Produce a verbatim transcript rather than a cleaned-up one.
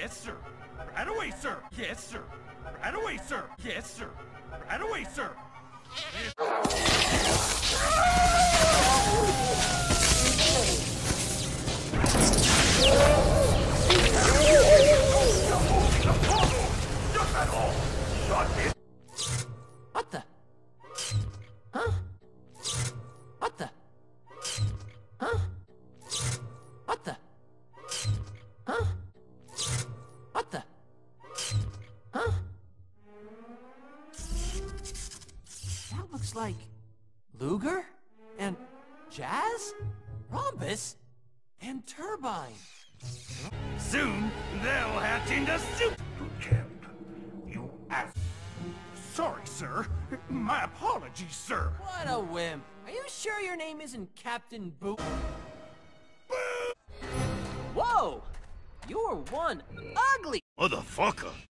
Yes, sir. Right away, sir. Yes, sir. Right away, sir. Yes, sir. Right away, sir. What the? Huh? What the? Huh? What the? Huh? What the? Huh? That looks like Luger and Jazz, Rhombus, and Turbine. Soon they'll hatch into soup. Lieutenant, you ass. Sorry, sir. My apologies, sir. What a wimp. Are you sure your name isn't Captain Boot? Whoa! You're one ugly Motherfucker.